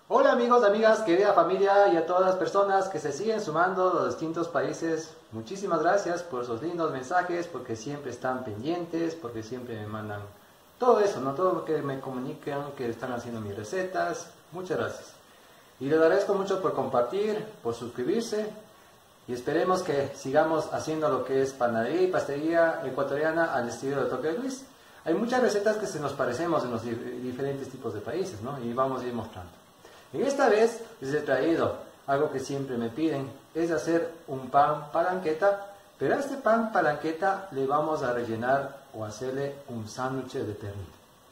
Hola amigos, amigas, querida familia y a todas las personas que se siguen sumando de los distintos países. Muchísimas gracias por esos lindos mensajes, porque siempre están pendientes, porque siempre me mandan todo eso, ¿no? Todo lo que me comunican, que están haciendo mis recetas. Muchas gracias. Y les agradezco mucho por compartir, por suscribirse y esperemos que sigamos haciendo lo que es panadería y pastelería ecuatoriana al estilo de Toque de Luis. Hay muchas recetas que se nos parecemos en los diferentes tipos de países, ¿no? Y vamos a ir mostrando. Y esta vez les he traído algo que siempre me piden, es hacer un pan palanqueta, pero a este pan palanqueta le vamos a rellenar o hacerle un sándwich de pernil.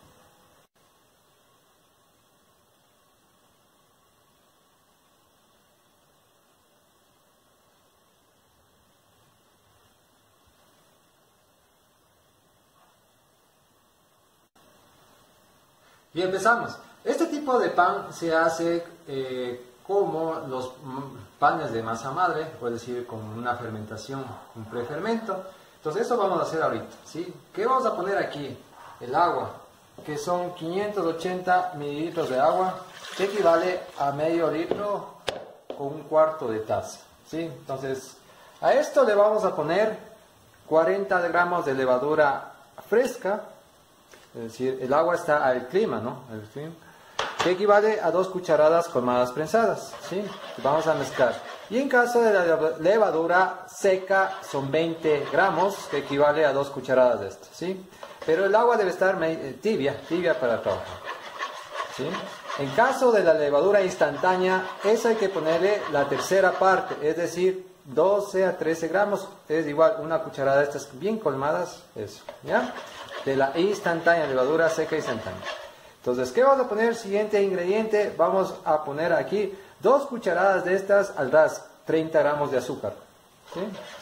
Y empezamos. Este tipo de pan se hace como los panes de masa madre, es decir, con una fermentación, un prefermento. Entonces eso vamos a hacer ahorita, ¿sí? ¿Qué vamos a poner aquí? El agua, que son 580 mililitros de agua, que equivale a medio litro con un cuarto de taza, ¿sí? Entonces a esto le vamos a poner 40 gramos de levadura fresca, es decir, el agua está al clima, ¿no? El clima, que equivale a 2 cucharadas colmadas prensadas, ¿sí? Vamos a mezclar. Y en caso de la levadura seca son 20 gramos, que equivale a 2 cucharadas de esto, ¿sí? Pero el agua debe estar tibia para trabajar, ¿sí? En caso de la levadura instantánea, eso hay que ponerle la tercera parte, es decir, 12 a 13 gramos, es igual una cucharada de estas bien colmadas, eso, ¿ya? De la instantánea, levadura seca instantánea. Entonces, ¿qué vamos a poner? Siguiente ingrediente, vamos a poner aquí 2 cucharadas de estas al ras, 30 gramos de azúcar, ¿sí?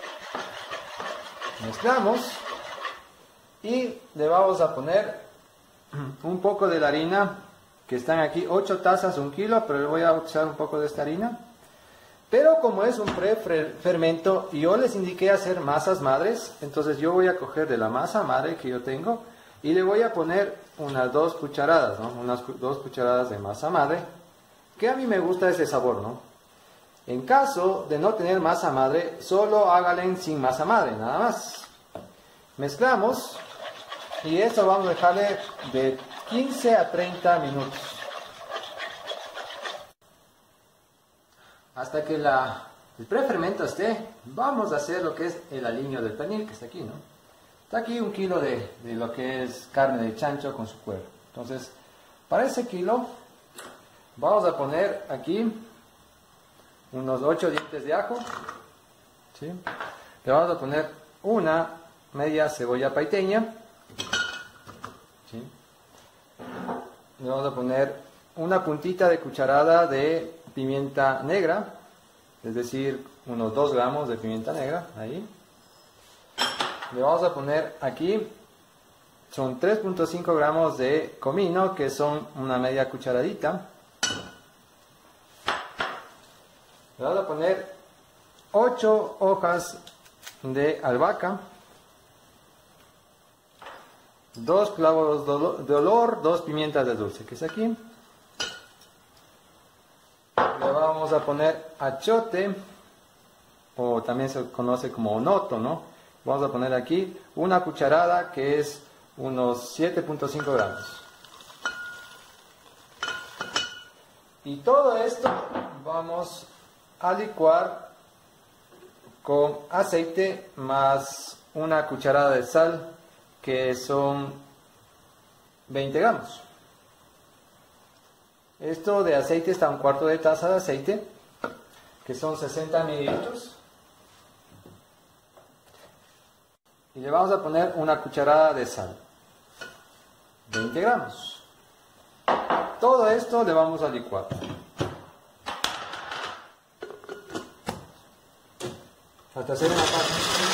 Mezclamos y le vamos a poner un poco de la harina, que están aquí 8 tazas, 1 kilo, pero le voy a usar un poco de esta harina. Pero como es un prefermento y yo les indiqué hacer masas madres, entonces yo voy a coger de la masa madre que yo tengo y le voy a poner unas 2 cucharadas, ¿no? Unas 2 cucharadas de masa madre, que a mí me gusta ese sabor, ¿no? En caso de no tener masa madre, solo háganle sin masa madre, nada más. Mezclamos y esto vamos a dejarle de 15 a 30 minutos. Hasta que el prefermento esté, vamos a hacer lo que es el aliño del pernil, que está aquí, ¿no? Está aquí 1 kilo de lo que es carne de chancho con su cuero. Entonces, para ese kilo, vamos a poner aquí unos 8 dientes de ajo, ¿sí? Le vamos a poner una media cebolla paiteña, ¿sí? Le vamos a poner una puntita de cucharada de pimienta negra, es decir, unos 2 gramos de pimienta negra, ahí. Le vamos a poner aquí, son 3.5 gramos de comino, que son una media cucharadita. Le vamos a poner 8 hojas de albahaca, 2 clavos de olor, 2 pimientas de dulce, que es aquí. Le vamos a poner achote, o también se conoce como onoto, ¿no? Vamos a poner aquí una cucharada, que es unos 7.5 gramos. Y todo esto vamos a licuar con aceite más una cucharada de sal, que son 20 gramos. Esto de aceite está 1/4 de taza de aceite, que son 60 mililitros. Y le vamos a poner una cucharada de sal, 20 gramos. Todo esto le vamos a licuar. Hasta hacer una pasta.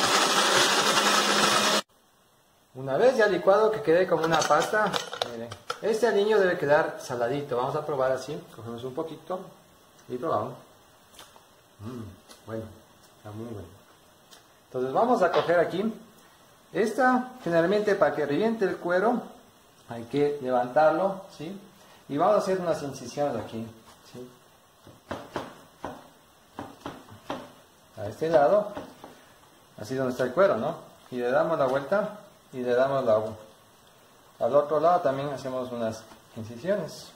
Una vez ya licuado, que quede como una pasta, miren. Este aliño debe quedar saladito. Vamos a probar así. Cogemos un poquito y probamos. Bueno, está muy bueno. Entonces vamos a coger aquí. Esta, generalmente para que reviente el cuero, hay que levantarlo, ¿sí? Y vamos a hacer unas incisiones aquí, ¿sí? ¿sí? A este lado, así donde está el cuero, ¿no? Y le damos la vuelta y le damos al otro lado también hacemos unas incisiones.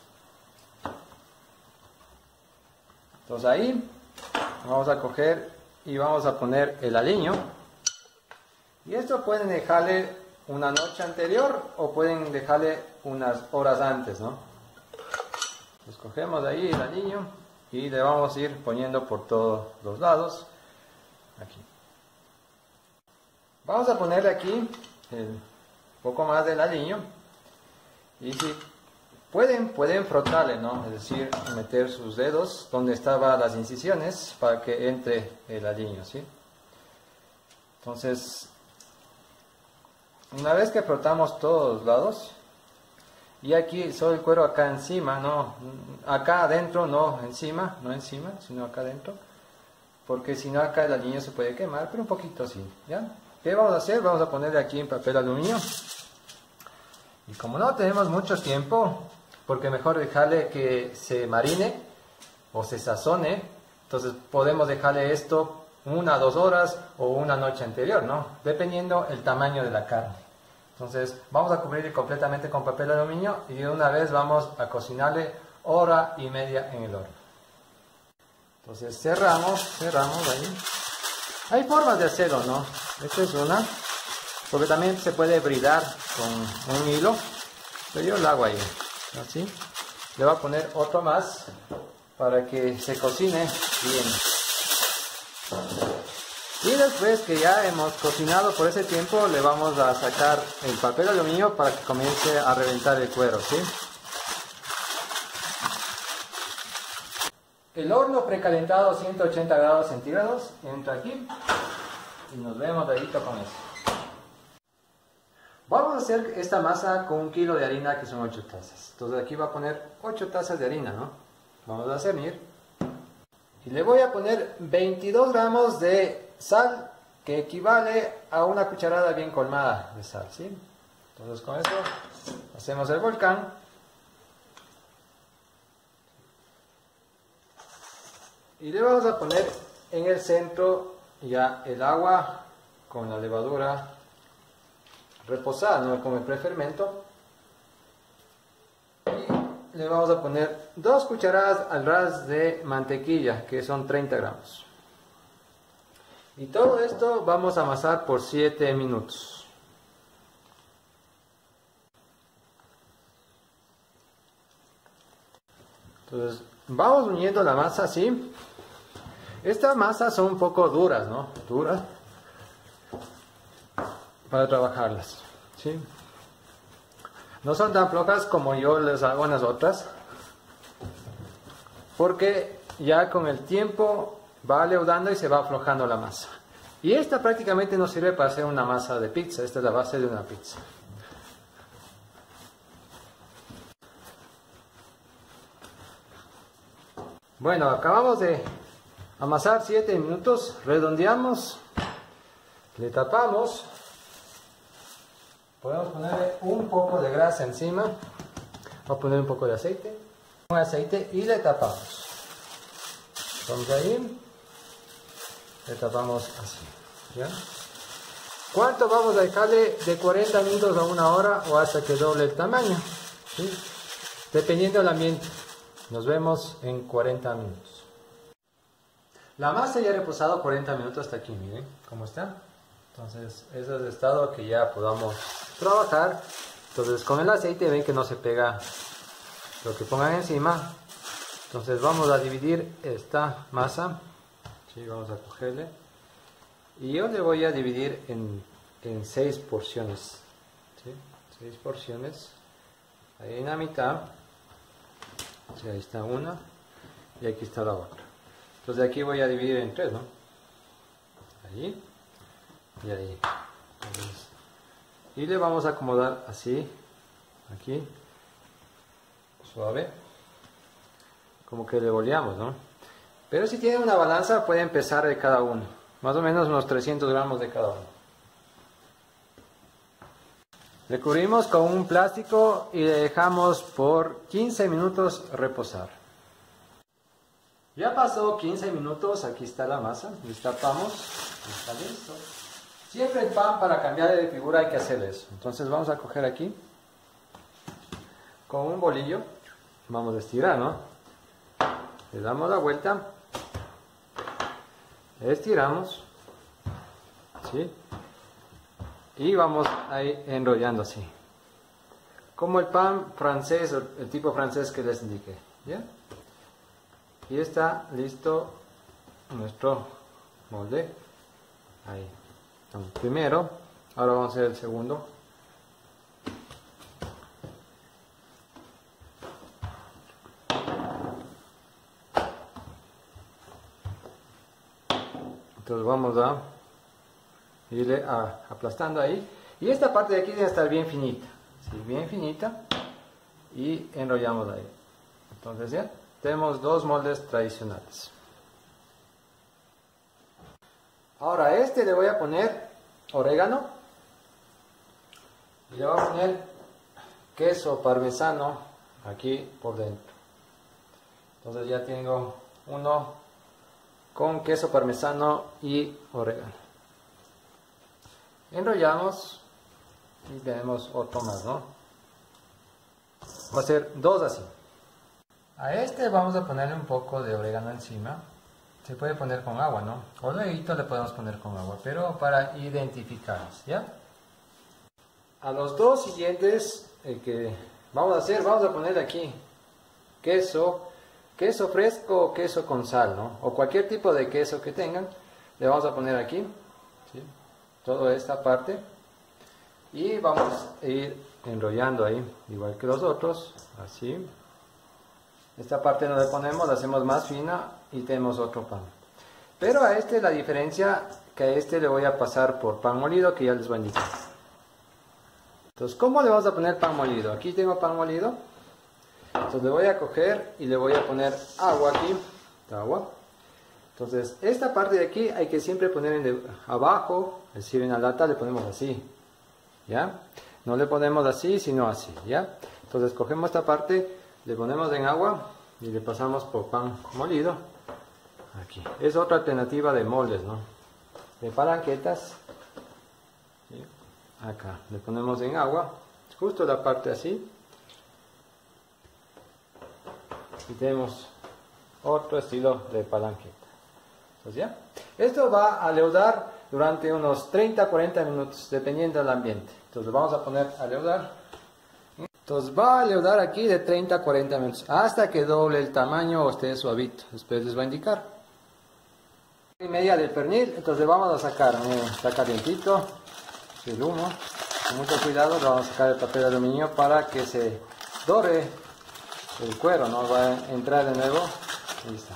Entonces ahí vamos a coger y vamos a poner el aliño. Y esto pueden dejarle una noche anterior o pueden dejarle unas horas antes, ¿no? Entonces cogemos de ahí el aliño y le vamos a ir poniendo por todos los lados. Aquí. Vamos a ponerle aquí un poco más del aliño. Y si pueden frotarle, ¿no? Es decir, meter sus dedos donde estaban las incisiones para que entre el aliño, ¿sí? Entonces, una vez que frotamos todos los lados, y aquí solo el cuero acá encima, no, acá adentro, no encima, sino acá adentro, porque si no acá el aliño se puede quemar, pero un poquito así, ¿ya? ¿Qué vamos a hacer? Vamos a ponerle aquí en papel aluminio. Y como no tenemos mucho tiempo, porque mejor dejarle que se marine o se sazone, entonces podemos dejarle esto 1 a 2 horas o una noche anterior, ¿no? Dependiendo el tamaño de la carne. Entonces vamos a cubrir completamente con papel aluminio y de una vez vamos a cocinarle 1 hora y media en el horno. Entonces cerramos ahí. Hay formas de hacerlo, ¿no? Esta es una, porque también se puede bridar con un hilo, pero yo lo hago ahí, así. Le voy a poner otro más para que se cocine bien. Y después que ya hemos cocinado por ese tiempo, le vamos a sacar el papel aluminio para que comience a reventar el cuero, ¿sí? El horno precalentado 180 grados centígrados entra aquí y nos vemos de ahí con eso. Vamos a hacer esta masa con 1 kilo de harina que son 8 tazas. Entonces aquí va a poner 8 tazas de harina, ¿no? Vamos a cernir. Y le voy a poner 22 gramos de sal, que equivale a 1 cucharada bien colmada de sal, ¿sí? Entonces con eso hacemos el volcán. Y le vamos a poner en el centro ya el agua con la levadura reposada, no con el prefermento. Y le vamos a poner 2 cucharadas al ras de mantequilla, que son 30 gramos. Y todo esto vamos a amasar por 7 minutos. Entonces vamos uniendo la masa así. Estas masas son un poco duras, ¿no? Duras para trabajarlas, ¿sí? No son tan flojas como yo les hago en las otras, porque ya con el tiempo va leudando y se va aflojando la masa. Y esta prácticamente nos sirve para hacer una masa de pizza. Esta es la base de una pizza. Bueno, acabamos de amasar 7 minutos, redondeamos, le tapamos, podemos ponerle un poco de grasa encima, voy a poner un poco de aceite y le tapamos. Vamos ahí, le tapamos así, ¿ya? ¿Cuánto vamos a dejarle? De 40 minutos a 1 hora o hasta que doble el tamaño, ¿sí? Dependiendo del ambiente. Nos vemos en 40 minutos. La masa ya ha reposado 40 minutos hasta aquí, miren cómo está. Entonces, ese es el estado que ya podamos trabajar. Entonces, con el aceite ven que no se pega lo que pongan encima. Entonces, vamos a dividir esta masa. Sí, vamos a cogerle. Y yo le voy a dividir en 6 porciones. ¿Sí? 6 porciones. Ahí en la mitad. Sí, ahí está una. Y aquí está la otra. Entonces aquí voy a dividir en 3, ¿no? Ahí y ahí. Entonces, y le vamos a acomodar así, aquí, suave, como que le boleamos, ¿no? Pero si tiene una balanza puede empezar de cada uno, más o menos unos 300 gramos de cada uno. Le cubrimos con un plástico y le dejamos por 15 minutos reposar. Ya pasó 15 minutos, aquí está la masa, destapamos, está listo. Siempre el pan para cambiar de figura hay que hacer eso. Entonces vamos a coger aquí, con un bolillo, vamos a estirar, ¿no? Le damos la vuelta, estiramos, ¿sí? Y vamos ahí enrollando así. Como el pan francés, el tipo francés que les indiqué, ¿ya? Y está listo nuestro molde. Ahí. Entonces, primero, ahora vamos a hacer el segundo. Entonces vamos a irle aplastando ahí. Y esta parte de aquí debe estar bien finita. ¿Sí? Bien finita. Y enrollamos ahí. Entonces ya tenemos dos moldes tradicionales. Ahora a este le voy a poner orégano. Y le voy a poner queso parmesano aquí por dentro. Entonces ya tengo uno con queso parmesano y orégano. Enrollamos y tenemos otro más, ¿no? Va a ser dos así. A este vamos a ponerle un poco de orégano encima. Se puede poner con agua, ¿no? O luego le podemos poner con agua, pero para identificarlos, ¿ya? A los dos siguientes que vamos a hacer, vamos a ponerle aquí queso fresco o queso con sal, ¿no? O cualquier tipo de queso que tengan, le vamos a poner aquí, ¿sí? Toda esta parte. Y vamos a ir enrollando ahí, igual que los otros, así. Esta parte no le ponemos, la hacemos más fina y tenemos otro pan. Pero a este la diferencia, que a este le voy a pasar por pan molido, que ya les voy a indicar. Entonces, ¿cómo le vamos a poner pan molido? Aquí tengo pan molido. Entonces le voy a coger y le voy a poner agua aquí. Agua. Entonces, esta parte de aquí hay que siempre poner abajo, es decir, en la lata le ponemos así. ¿Ya? No le ponemos así, sino así. ¿Ya? Entonces, cogemos esta parte, le ponemos en agua y le pasamos por pan molido. Aquí. Es otra alternativa de moldes, ¿no? De palanquetas. ¿Sí? Acá. Le ponemos en agua, justo la parte así. Y tenemos otro estilo de palanqueta. Entonces, ¿ya? Esto va a leudar durante unos 30-40 minutos, dependiendo del ambiente. Entonces vamos a poner a leudar. Entonces va a leudar aquí de 30-40 minutos, hasta que doble el tamaño o esté suavito. Después les va a indicar. Y media del pernil, entonces vamos a sacar, está calientito el humo. Con mucho cuidado le vamos a sacar el papel de aluminio para que se dore el cuero, no va a entrar de nuevo. Ahí está.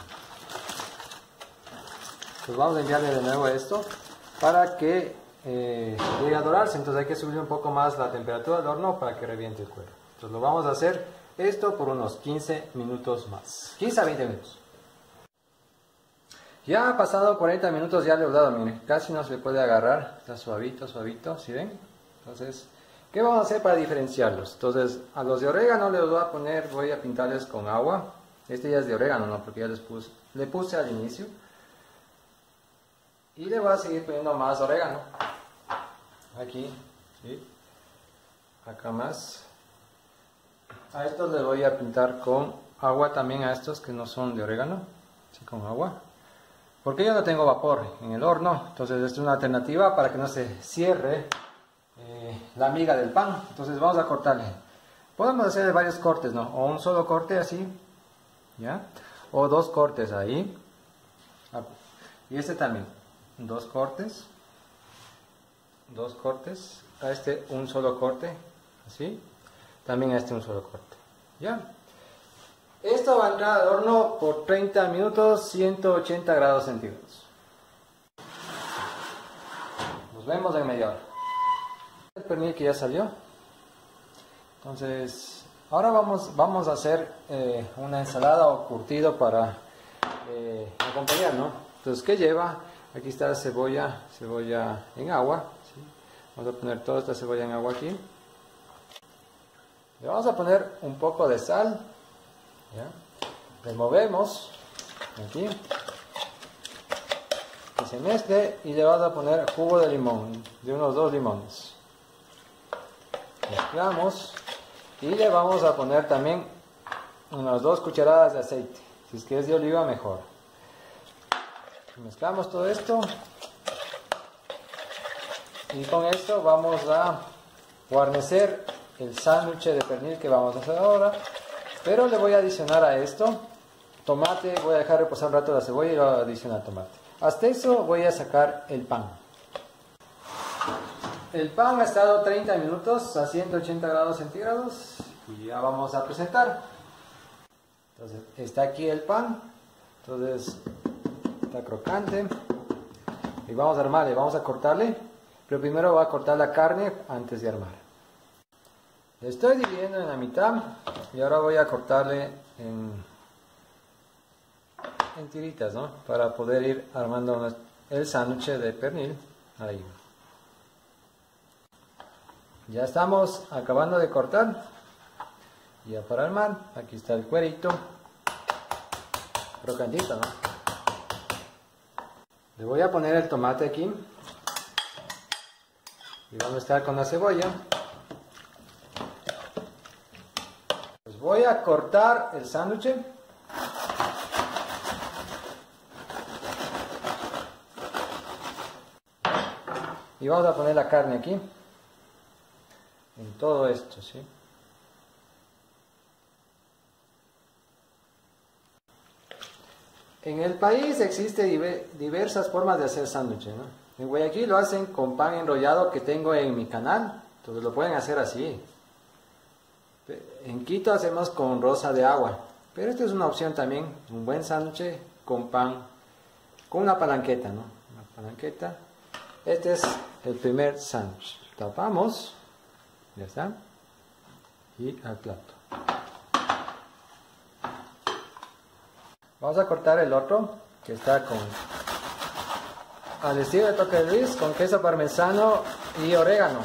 Pues vamos a enviarle de nuevo esto para que llegue a dorarse. Entonces hay que subir un poco más la temperatura del horno para que reviente el cuero. Entonces lo vamos a hacer esto por unos 15 minutos más, 15 a 20 minutos. Ya ha pasado 40 minutos, ya leudado, miren, casi no se le puede agarrar, está suavito, suavito, ¿sí ven? Entonces, ¿qué vamos a hacer para diferenciarlos? Entonces, a los de orégano les voy a poner, voy a pintarles con agua. Este ya es de orégano, ¿no? Porque ya le puse al inicio. Y le voy a seguir poniendo más orégano. Aquí, ¿sí? Acá más. A estos les voy a pintar con agua también, a estos que no son de orégano. ¿Sí? Con agua. Porque yo no tengo vapor en el horno. Entonces, esta es una alternativa para que no se cierre la miga del pan. Entonces vamos a cortarle. Podemos hacer varios cortes, ¿no? O un solo corte así, ¿ya? O dos cortes ahí. Y este también, dos cortes. A este un solo corte, así. También a este un solo corte, ¿ya? Esto va a entrar al horno por 30 minutos, 180 grados centígrados. Nos vemos en media hora. El pernil que ya salió. Entonces, ahora vamos a hacer una ensalada o curtido para acompañar, ¿no? Entonces, ¿qué lleva? Aquí está cebolla en agua. ¿Sí? Vamos a poner toda esta cebolla en agua aquí. Le vamos a poner un poco de sal. ¿Ya? Removemos. aquí, que se mezcle, y le vamos a poner jugo de limón, de unos 2 limones. Mezclamos y le vamos a poner también unas 2 cucharadas de aceite, si es que es de oliva mejor. Mezclamos todo esto y con esto vamos a guarnecer el sándwich de pernil que vamos a hacer ahora, pero le voy a adicionar a esto tomate. Voy a dejar reposar un rato la cebolla y le voy a adicionar tomate. Hasta eso voy a sacar el pan. El pan ha estado 30 minutos a 180 grados centígrados y ya vamos a presentar. Entonces está aquí el pan, entonces está crocante y vamos a armarle, vamos a cortarle, pero primero voy a cortar la carne antes de armar. Le estoy dividiendo en la mitad y ahora voy a cortarle en tiritas, ¿no? Para poder ir armando el sándwich de pernil. Ahí. Ya estamos acabando de cortar. Ya para armar, aquí está el cuerito. Crocantito, ¿no? Le voy a poner el tomate aquí. Y vamos a estar con la cebolla. Pues voy a cortar el sándwich. Y vamos a poner la carne aquí. En todo esto, ¿sí? En el país existen diversas formas de hacer sándwiches, ¿no? En Guayaquil lo hacen con pan enrollado que tengo en mi canal, entonces lo pueden hacer así. En Quito hacemos con rosa de agua, pero esta es una opción también, un buen sándwich con pan, con una palanqueta, ¿no? Una palanqueta. Este es el primer sándwich. Tapamos, ya está, y al plato. Vamos a cortar el otro, que está al estilo de Toque de Luis, con queso parmesano y orégano.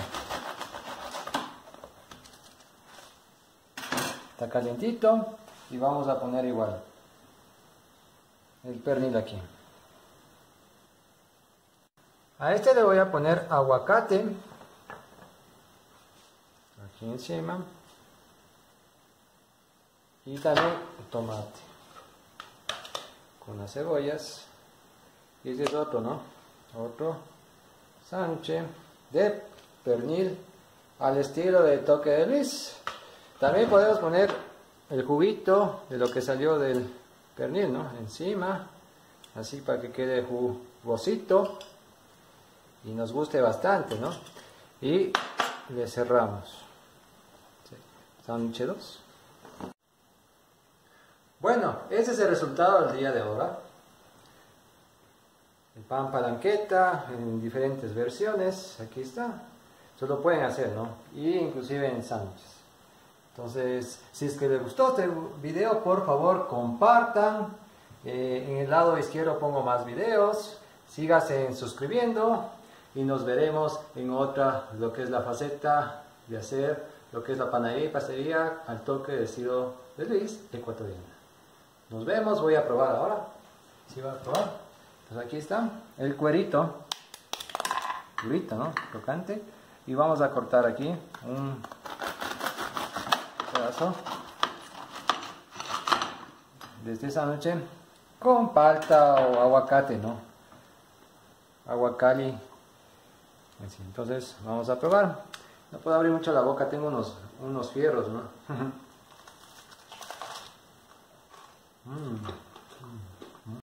Está calientito y vamos a poner igual el pernil aquí. A este le voy a poner aguacate aquí encima y también tomate con las cebollas. Y este es otro, ¿no? Otro sándwich de pernil al estilo de Toque de Luis. También podemos poner el juguito de lo que salió del pernil, ¿no? Encima, así para que quede jugosito y nos guste bastante, ¿no? Y le cerramos. ¿Sí? Sándwich 2. Bueno, ese es el resultado del día de ahora. El pan palanqueta en diferentes versiones, aquí está. Eso lo pueden hacer, ¿no? Y inclusive en sándwiches. Entonces, si es que les gustó este video, por favor compartan. En el lado izquierdo pongo más videos. Síganse suscribiendo y nos veremos en otra, lo que es la faceta de hacer lo que es la panadería y pastelería al toque de estilo de Luis ecuatoriana. Nos vemos, voy a probar ahora. ¿Sí va a probar? Pues aquí está el cuerito, durito, ¿no? Crocante. Y vamos a cortar aquí un pedazo de este sándwich con palta o aguacate, ¿no? Aguacali. Así, entonces vamos a probar. No puedo abrir mucho la boca, tengo unos fierros, ¿no?